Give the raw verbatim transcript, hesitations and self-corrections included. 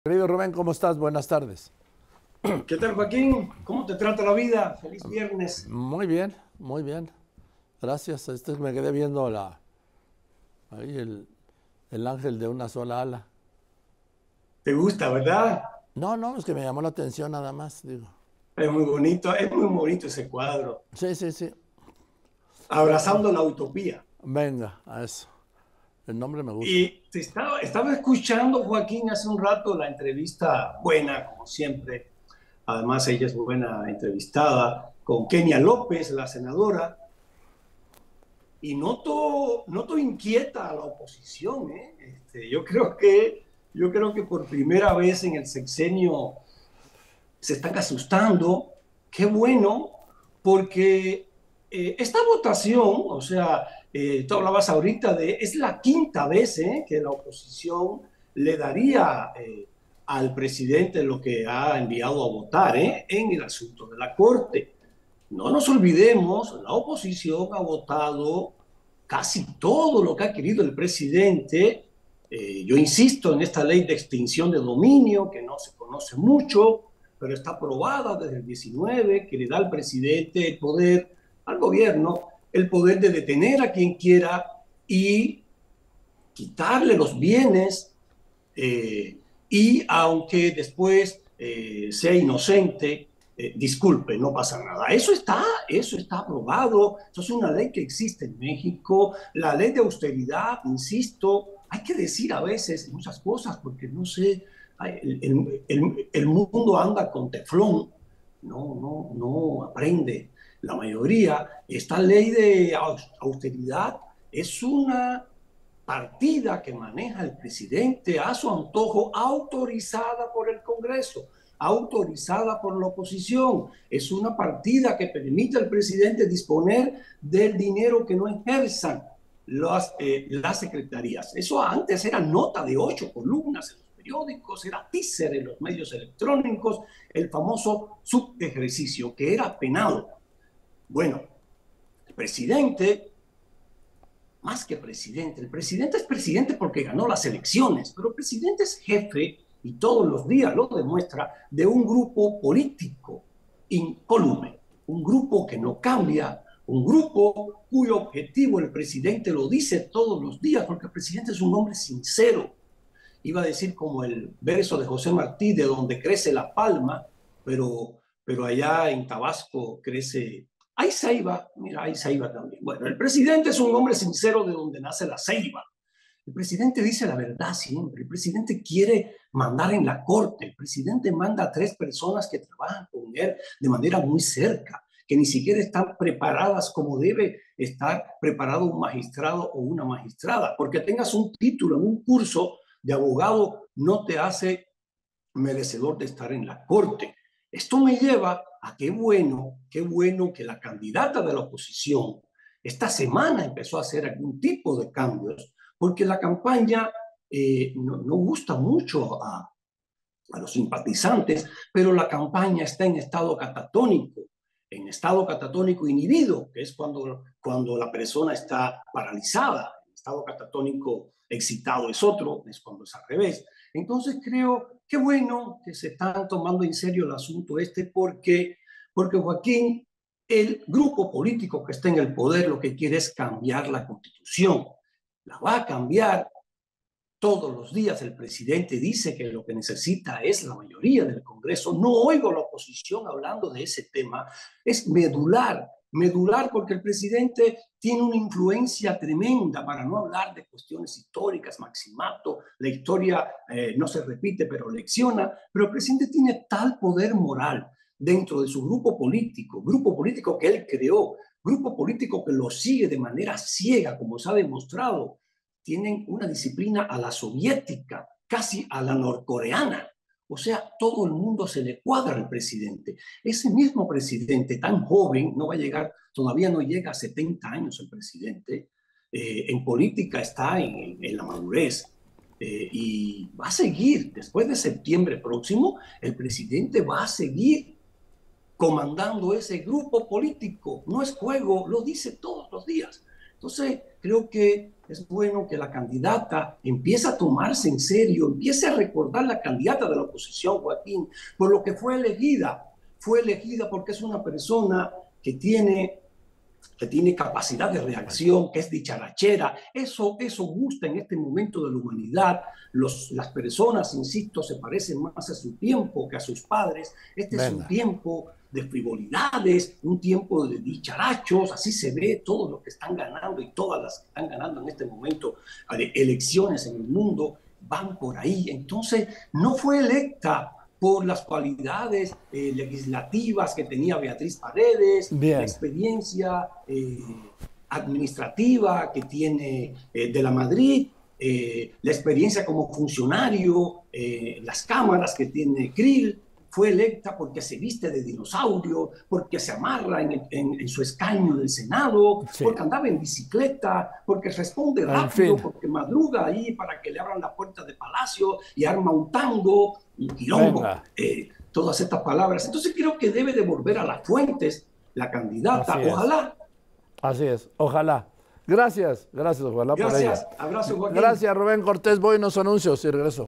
Querido Rubén, ¿cómo estás? Buenas tardes. ¿Qué tal, Joaquín? ¿Cómo te trata la vida? Feliz viernes. Muy bien, muy bien. Gracias. Este me quedé viendo la, ahí el, el ángel de una sola ala. ¿Te gusta, verdad? No, no, es que me llamó la atención nada más, digo. Es muy bonito, es muy bonito ese cuadro. Sí, sí, sí. Bueno, Abrazando la utopía. venga, a eso. El nombre me gusta. Y te estaba, estaba escuchando, Joaquín, hace un rato la entrevista buena, como siempre. Además, ella es buena entrevistada con Kenia López, la senadora. Y noto, noto inquieta a la oposición, ¿eh? Este, yo creo que, yo creo que por primera vez en el sexenio se están asustando. Qué bueno, porque eh, esta votación, o sea, eh, tú hablabas ahorita de, es la quinta vez eh, que la oposición le daría eh, al presidente lo que ha enviado a votar eh, en el asunto de la Corte. No nos olvidemos, la oposición ha votado casi todo lo que ha querido el presidente. Eh, yo insisto en esta ley de extinción de dominio, que no se conoce mucho, pero está aprobada desde el diecinueve, que le da al presidente el poder, al gobierno, el poder de detener a quien quiera y quitarle los bienes, eh, y aunque después eh, sea inocente, eh, disculpe, no pasa nada. Eso está, eso está aprobado, eso es una ley que existe en México, la ley de austeridad, insisto, hay que decir a veces muchas cosas porque no sé, el, el, el, el mundo anda con teflón, no, no, no aprende. La mayoría, esta ley de austeridad es una partida que maneja el presidente a su antojo, autorizada por el Congreso, autorizada por la oposición. Es una partida que permite al presidente disponer del dinero que no ejerzan las, eh, las secretarías. Eso antes era nota de ocho columnas en los periódicos, era teaser en los medios electrónicos, el famoso subejercicio, que era penado. Bueno, el presidente, más que presidente, el presidente es presidente porque ganó las elecciones, pero el presidente es jefe, y todos los días lo demuestra, de un grupo político incólume, un grupo que no cambia, un grupo cuyo objetivo el presidente lo dice todos los días, porque el presidente es un hombre sincero. Iba a decir como el verso de José Martí, de donde crece la palma, pero, pero allá en Tabasco crece. Hay ceiba, mira, hay ceiba también. Bueno, el presidente es un hombre sincero de donde nace la ceiba. El presidente dice la verdad siempre. El presidente quiere mandar en la corte. El presidente manda a tres personas que trabajan con él de manera muy cerca, que ni siquiera están preparadas como debe estar preparado un magistrado o una magistrada. Porque tengas un título en un curso de abogado no te hace merecedor de estar en la corte. Esto me lleva a qué bueno, qué bueno que la candidata de la oposición esta semana empezó a hacer algún tipo de cambios, porque la campaña eh, no, no gusta mucho a, a los simpatizantes, pero la campaña está en estado catatónico, en estado catatónico inhibido, que es cuando, cuando la persona está paralizada. En estado catatónico excitado es otro, es cuando es al revés. Entonces creo que bueno que se están tomando en serio el asunto este, porque, porque Joaquín, el grupo político que está en el poder lo que quiere es cambiar la Constitución. La va a cambiar. Todos los días el presidente dice que lo que necesita es la mayoría del Congreso. No oigo la oposición hablando de ese tema. Es medular, medular porque el presidente tiene una influencia tremenda, para no hablar de cuestiones históricas, Maximato, la historia eh, no se repite pero lecciona, pero el presidente tiene tal poder moral dentro de su grupo político, grupo político que él creó, grupo político que lo sigue de manera ciega, como se ha demostrado. Tienen una disciplina a la soviética, casi a la norcoreana. O sea, todo el mundo se le cuadra al presidente. Ese mismo presidente tan joven, no va a llegar, todavía no llega a setenta años el presidente, eh, en política está en, en la madurez. Eh, y va a seguir, después de septiembre próximo, el presidente va a seguir comandando ese grupo político. No es juego, lo dice todos los días. Entonces, creo que es bueno que la candidata empiece a tomarse en serio, empiece a recordar la candidata de la oposición, Joaquín, por lo que fue elegida. Fue elegida porque es una persona que tiene, que tiene capacidad de reacción, que es dicharachera. Eso, eso gusta en este momento de la humanidad. Los, las personas, insisto, se parecen más a su tiempo que a sus padres. Este Venga. es un tiempo de frivolidades, un tiempo de dicharachos, así se ve todos los que están ganando y todas las que están ganando en este momento de elecciones en el mundo, van por ahí. Entonces, no fue electa por las cualidades eh, legislativas que tenía Beatriz Paredes, Bien. la experiencia eh, administrativa que tiene eh, de la Madrid, eh, la experiencia como funcionario, eh, las cámaras que tiene Krill. Fue electa porque se viste de dinosaurio, porque se amarra en, el, en, en su escaño del Senado, sí. porque andaba en bicicleta, porque responde rápido, en fin. porque madruga ahí para que le abran la puerta de Palacio y arma un tango, un quilombo, eh, todas estas palabras. Entonces creo que debe de volver a las fuentes la candidata, Así ojalá. Es. Así es, ojalá. Gracias, gracias, ojalá gracias, por ello. Abrazo, Joaquín. Gracias, Rubén Cortés. Voy a unos anuncios y regreso.